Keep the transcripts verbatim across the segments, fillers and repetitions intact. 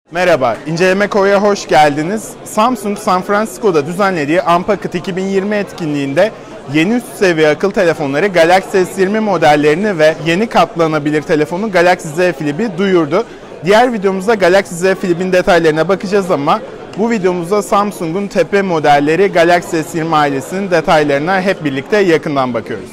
Merhaba, İnceleme Koy'a hoş geldiniz. Samsung, San Francisco'da düzenlediği Unpacked iki bin yirmi etkinliğinde yeni üst seviye akıl telefonları Galaxy S yirmi modellerini ve yeni katlanabilir telefonu Galaxy Z Flip'i duyurdu. Diğer videomuzda Galaxy Z Flip'in detaylarına bakacağız ama bu videomuzda Samsung'un tepe modelleri Galaxy S yirmi ailesinin detaylarına hep birlikte yakından bakıyoruz.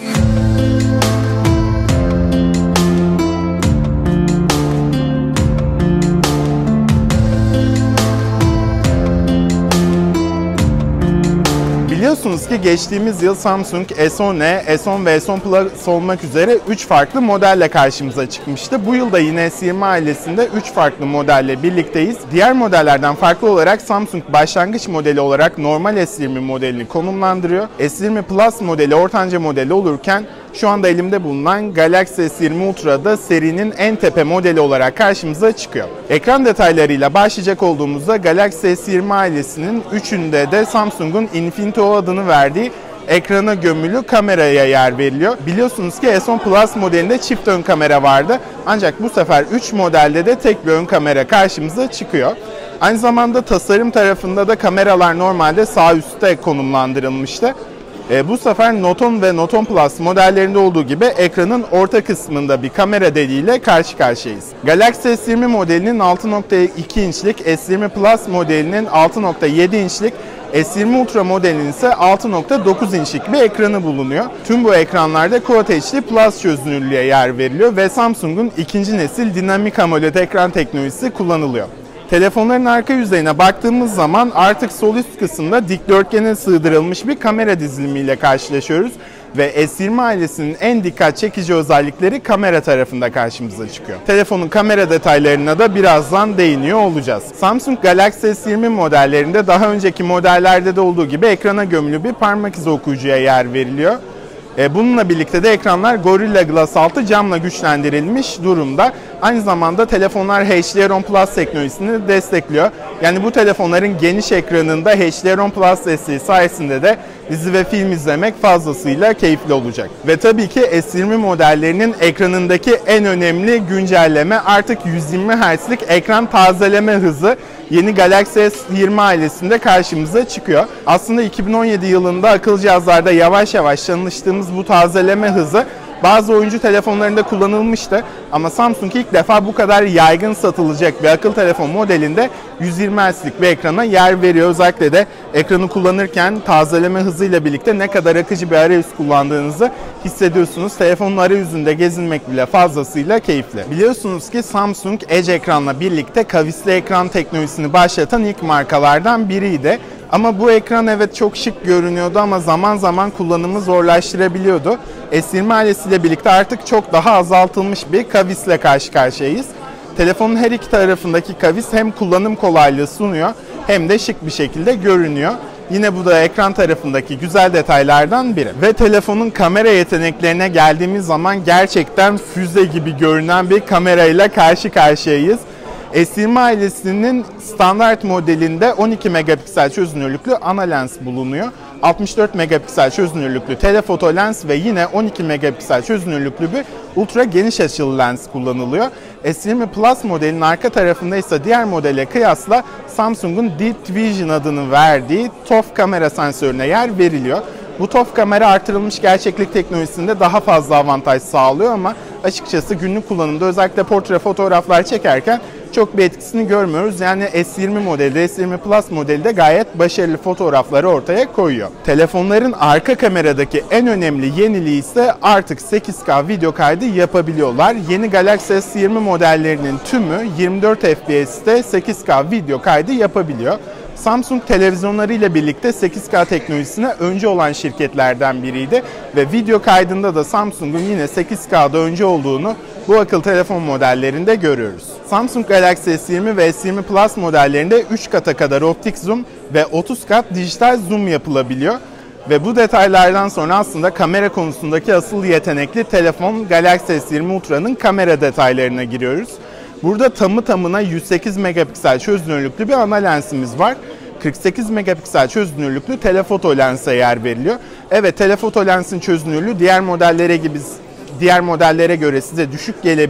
Biliyorsunuz ki geçtiğimiz yıl Samsung S on e, S on ve S on Plus olmak üzere üç farklı modelle karşımıza çıkmıştı. Bu yıl da yine S yirmi ailesinde üç farklı modelle birlikteyiz. Diğer modellerden farklı olarak Samsung başlangıç modeli olarak normal S yirmi modelini konumlandırıyor. S yirmi Plus modeli ortanca modeli olurken şu anda elimde bulunan Galaxy S yirmi Ultra da serinin en tepe modeli olarak karşımıza çıkıyor. Ekran detaylarıyla başlayacak olduğumuzda Galaxy S yirmi ailesinin üçünde de Samsung'un Infinity O adını verdiği ekrana gömülü kameraya yer veriliyor. Biliyorsunuz ki S on Plus modelinde çift ön kamera vardı. Ancak bu sefer üç modelde de tek bir ön kamera karşımıza çıkıyor. Aynı zamanda tasarım tarafında da kameralar normalde sağ üstte konumlandırılmıştı. E, bu sefer Note on ve Note on Plus modellerinde olduğu gibi ekranın orta kısmında bir kamera deliğiyle karşı karşıyayız. Galaxy S yirmi modelinin altı nokta iki inçlik, S yirmi Plus modelinin altı nokta yedi inçlik, S yirmi Ultra modelinin ise altı nokta dokuz inçlik bir ekranı bulunuyor. Tüm bu ekranlarda Quad H D Plus çözünürlüğe yer veriliyor ve Samsung'un ikinci nesil dinamik AMOLED ekran teknolojisi kullanılıyor. Telefonların arka yüzeyine baktığımız zaman artık sol üst kısımda dikdörtgene sığdırılmış bir kamera dizilimiyle karşılaşıyoruz ve S yirmi ailesinin en dikkat çekici özellikleri kamera tarafında karşımıza çıkıyor. Telefonun kamera detaylarına da birazdan değiniyor olacağız. Samsung Galaxy S yirmi modellerinde daha önceki modellerde de olduğu gibi ekrana gömülü bir parmak izi okuyucuya yer veriliyor. Bununla birlikte de ekranlar Gorilla Glass altı camla güçlendirilmiş durumda. Aynı zamanda telefonlar H D R on Plus teknolojisini destekliyor. Yani bu telefonların geniş ekranında H D R on Plus desteği sayesinde de dizi ve film izlemek fazlasıyla keyifli olacak. Ve tabii ki S yirmi modellerinin ekranındaki en önemli güncelleme artık yüz yirmi hertzlik ekran tazeleme hızı yeni Galaxy S yirmi ailesinde karşımıza çıkıyor. Aslında iki bin on yedi yılında akıllı cihazlarda yavaş yavaş tanıştığımız bu tazeleme hızı bazı oyuncu telefonlarında kullanılmıştı ama Samsung ilk defa bu kadar yaygın satılacak bir akıllı telefon modelinde yüz yirmi hertzlik bir ekrana yer veriyor. Özellikle de ekranı kullanırken tazeleme hızıyla birlikte ne kadar akıcı bir arayüz kullandığınızı hissediyorsunuz. Telefonun arayüzünde gezinmek bile fazlasıyla keyifli. Biliyorsunuz ki Samsung Edge ekranla birlikte kavisli ekran teknolojisini başlatan ilk markalardan biriydi. Ama bu ekran evet çok şık görünüyordu ama zaman zaman kullanımı zorlaştırabiliyordu. S yirmi ailesiyle birlikte artık çok daha azaltılmış bir kavisle karşı karşıyayız. Telefonun her iki tarafındaki kavis hem kullanım kolaylığı sunuyor hem de şık bir şekilde görünüyor. Yine bu da ekran tarafındaki güzel detaylardan biri. Ve telefonun kamera yeteneklerine geldiğimiz zaman gerçekten füze gibi görünen bir kamerayla karşı karşıyayız. S yirmi ailesinin standart modelinde on iki megapiksel çözünürlüklü ana lens bulunuyor. altmış dört megapiksel çözünürlüklü telefoto lens ve yine on iki megapiksel çözünürlüklü bir ultra geniş açılı lens kullanılıyor. S yirmi Plus modelinin arka tarafında ise diğer modele kıyasla Samsung'un Deep Vision adını verdiği T O F kamera sensörüne yer veriliyor. Bu T O F kamera artırılmış gerçeklik teknolojisinde daha fazla avantaj sağlıyor ama açıkçası günlük kullanımda özellikle portre fotoğraflar çekerken çok bir etkisini görmüyoruz. Yani S yirmi modeli, S yirmi Plus modeli de gayet başarılı fotoğrafları ortaya koyuyor. Telefonların arka kameradaki en önemli yeniliği ise artık sekiz K video kaydı yapabiliyorlar. Yeni Galaxy S yirmi modellerinin tümü yirmi dört F P S'te sekiz K video kaydı yapabiliyor. Samsung televizyonlarıyla birlikte sekiz K teknolojisine öncü olan şirketlerden biriydi ve video kaydında da Samsung'un yine sekiz K'da öncü olduğunu bu akıllı telefon modellerinde görüyoruz. Samsung Galaxy S yirmi ve S yirmi Plus modellerinde üç kata kadar optik zoom ve otuz kat dijital zoom yapılabiliyor. Ve bu detaylardan sonra aslında kamera konusundaki asıl yetenekli telefon Galaxy S yirmi Ultra'nın kamera detaylarına giriyoruz. Burada tamı tamına yüz sekiz megapiksel çözünürlüklü bir ana lensimiz var. kırk sekiz megapiksel çözünürlüklü telefoto lense yer veriliyor. Evet, telefoto lensin çözünürlüğü diğer modellere gibi diğer modellere göre size düşük gelebilir.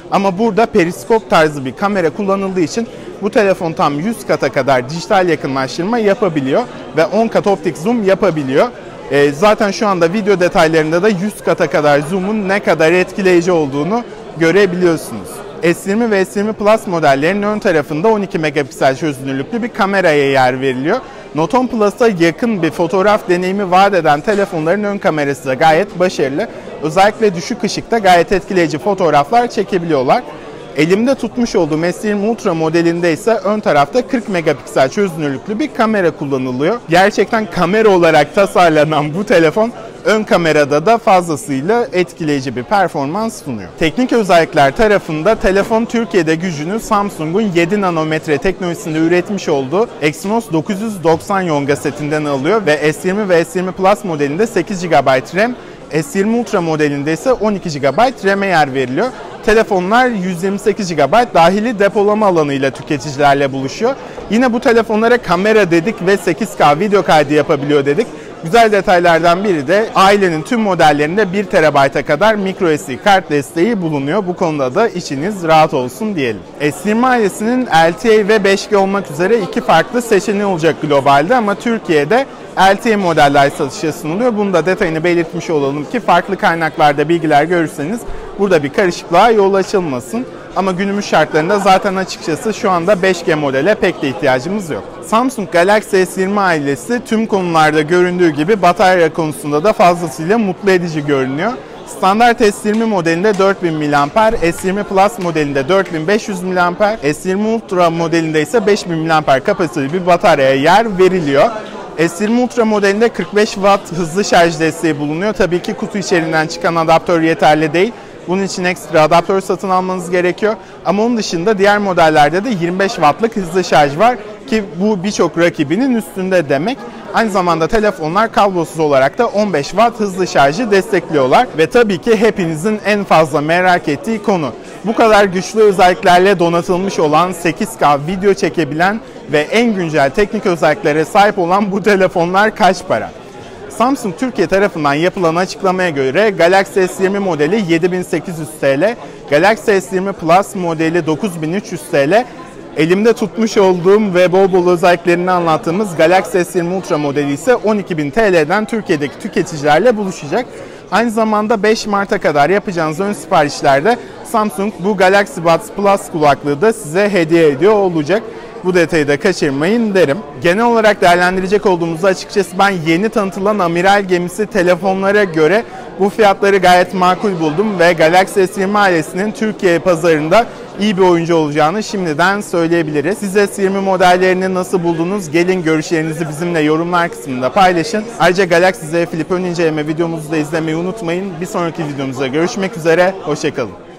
Ama burada periskop tarzı bir kamera kullanıldığı için bu telefon tam yüz kata kadar dijital yakınlaştırma yapabiliyor ve on kat optik zoom yapabiliyor. E, zaten şu anda video detaylarında da yüz kata kadar zoom'un ne kadar etkileyici olduğunu görebiliyorsunuz. S yirmi ve S yirmi Plus modellerinin ön tarafında on iki megapiksel çözünürlüklü bir kameraya yer veriliyor. Note on Plus'a yakın bir fotoğraf deneyimi vaat eden telefonların ön kamerası da gayet başarılı. Özellikle düşük ışıkta gayet etkileyici fotoğraflar çekebiliyorlar. Elimde tutmuş olduğum S yirmi Ultra modelinde ise ön tarafta kırk megapiksel çözünürlüklü bir kamera kullanılıyor. Gerçekten kamera olarak tasarlanan bu telefon ön kamerada da fazlasıyla etkileyici bir performans sunuyor. Teknik özellikler tarafında telefon Türkiye'de gücünü Samsung'un yedi nanometre teknolojisinde üretmiş olduğu Exynos dokuz yüz doksan Yonga setinden alıyor ve S yirmi ve S yirmi Plus modelinde sekiz gigabayt RAM, S yirmi Ultra modelinde ise on iki gigabayt RAM'e yer veriliyor. Telefonlar yüz yirmi sekiz gigabayt dahili depolama alanıyla tüketicilerle buluşuyor. Yine bu telefonlara kamera dedik ve sekiz K video kaydı yapabiliyor dedik. Güzel detaylardan biri de ailenin tüm modellerinde bir terabayta kadar microSD kart desteği bulunuyor. Bu konuda da içiniz rahat olsun diyelim. S yirmi ailesinin L T E ve beş G olmak üzere iki farklı seçeneği olacak globalde ama Türkiye'de L T E modeller satışa sunuluyor. Bunu da detayını belirtmiş olalım ki farklı kaynaklarda bilgiler görürseniz burada bir karışıklığa yol açılmasın. Ama günümüz şartlarında zaten açıkçası şu anda beş G modele pek de ihtiyacımız yok. Samsung Galaxy S yirmi ailesi tüm konularda göründüğü gibi batarya konusunda da fazlasıyla mutlu edici görünüyor. Standart S yirmi modelinde dört bin miliamper, S yirmi Plus modelinde dört bin beş yüz miliamper, S yirmi Ultra modelinde ise beş bin miliamper kapasiteli bir bataryaya yer veriliyor. S yirmi Ultra modelinde kırk beş watt hızlı şarj desteği bulunuyor. Tabii ki kutu içerisinden çıkan adaptör yeterli değil. Bunun için ekstra adaptör satın almanız gerekiyor. Ama onun dışında diğer modellerde de yirmi beş wattlık hızlı şarj var ki bu birçok rakibinin üstünde demek. Aynı zamanda telefonlar kablosuz olarak da on beş watt hızlı şarjı destekliyorlar. Ve tabii ki hepinizin en fazla merak ettiği konu. Bu kadar güçlü özelliklerle donatılmış olan sekiz K video çekebilen ve en güncel teknik özelliklere sahip olan bu telefonlar kaç para? Samsung Türkiye tarafından yapılan açıklamaya göre Galaxy S yirmi modeli yedi bin sekiz yüz TL, Galaxy S yirmi Plus modeli dokuz bin üç yüz TL, elimde tutmuş olduğum ve bol bol özelliklerini anlattığımız Galaxy S yirmi Ultra modeli ise on iki bin TL'den Türkiye'deki tüketicilerle buluşacak. Aynı zamanda beş Mart'a kadar yapacağınız ön siparişlerde Samsung bu Galaxy Buds Plus kulaklığı da size hediye ediyor olacak. Bu detayı da kaçırmayın derim. Genel olarak değerlendirecek olduğumuzda açıkçası ben yeni tanıtılan amiral gemisi telefonlara göre bu fiyatları gayet makul buldum ve Galaxy S yirmi ailesinin Türkiye pazarında iyi bir oyuncu olacağını şimdiden söyleyebiliriz. Siz S yirmi modellerini nasıl buldunuz? Gelin görüşlerinizi bizimle yorumlar kısmında paylaşın. Ayrıca Galaxy Z Flip ön inceleme videomuzu da izlemeyi unutmayın. Bir sonraki videomuzda görüşmek üzere. Hoşça kalın.